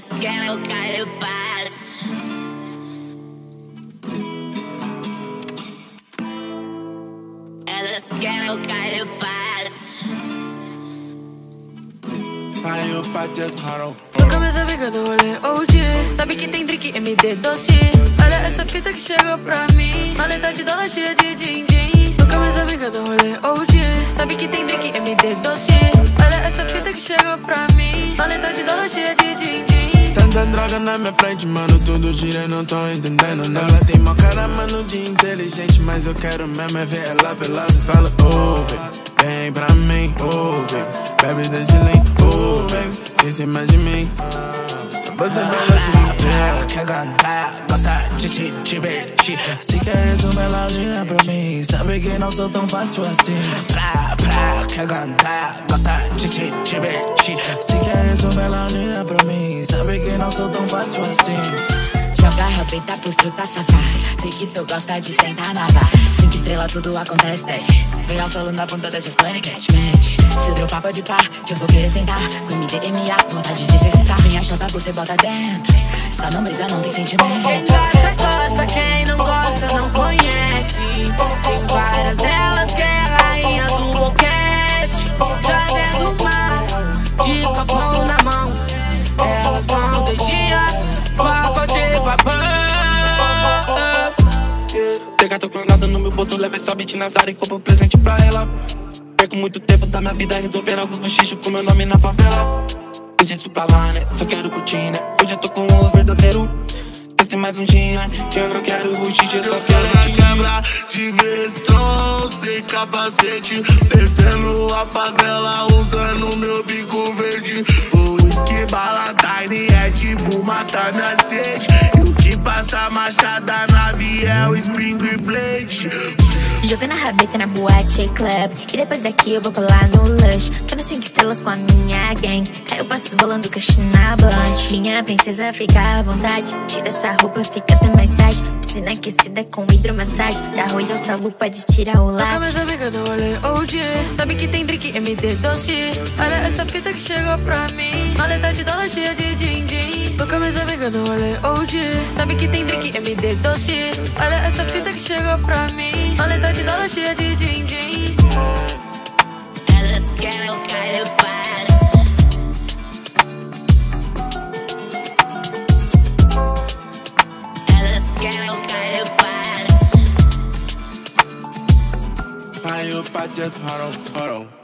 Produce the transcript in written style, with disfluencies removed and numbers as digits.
Elas querem o Caio Paz. Elas querem o Caio Paz. Caio Paz just hard. Tô com minhas amigas do rolê OG. Sabe que tem drink MD doce. Olha essa fita que chegou pra mim. Maleta de dólar cheia de din-din. Tô com minhas amigas do rolê OG. Sabe que tem drink MD doce. Olha essa fita que chegou pra mim. Maleta de dólar cheia de din-din. Tanta droga na minha frente, mano, tudo gira e não tô entendendo nada. Ela tem uma cara, mano, de inteligente, mas eu quero mesmo é ver ela pelada e fala, oh, baby, vem pra mim, oh, baby, bebe desse lean, oh, baby, em cima de mim. Só você fala assim, quer cantar, gosta de se divertir. Se quer resolver ela gira pra mim, sabe que não sou tão fácil assim. Quer cantar, gosta de se divertir. Se quer resolver ela gira pra mim, sabe que não sou tão fácil assim. Joga a rabeta pros truta safar. Sei que tu gosta de sentar na barra. 5 estrelas, tudo acontece, desce. Vem ao solo na ponta dessas paniquete. Se deu papo de pá, que eu vou querer sentar. Com MDMA, vontade de se excitar. Minha chota você bota dentro. Só não brisa, não tem sentimento. Quem gosta, quem não gosta, não conhece. Tem várias, elas que é a rainha do boquete. Sabendo o mar, de copão na mão. Elas vão doidinha pra fazer babão. Pegar teu clonado no meu bolso, leva essa beat na Zara e compro presente pra ela. Perco muito tempo da minha vida resolvendo alguns bochichos com meu nome na favela. Deixa isso pra lá, né? Só quero curtir, né? Hoje eu tô com o verdadeiro. Tem mais um dia, que eu não quero bochiche, eu só quero quebrar de vestão, sem capacete, descendo a favela, usando meu bico verde. Whisky, bala, Tiny, Red Bull, mata minha sede. E o que passa machada na via é o Spring Blade. Jogando a rabeta na boate club. E depois daqui eu vou colar no Lush. Tô no 5 estrelas com a minha gang. Caiu passos bolando caixa na blunt. Minha princesa fica à vontade. Tira essa roupa, fica até mais tarde. Piscina aquecida com hidromassagem. Da Royal Salu pode tirar o Tô com lado. minhas amigas do rolê OG. Sabe que tem drink MD doce. Olha essa fita que chegou pra mim. Maleta de dólar cheia de din-din. Tô com minhas amigas do rolê OG. Sabe que tem drink MD doce. Olha essa fita que chegou pra mim. Maleta de dólar cheia de din-din. Elas querem o Caio Paz. Elas querem o Caio Paz. Caio Paz just hard on.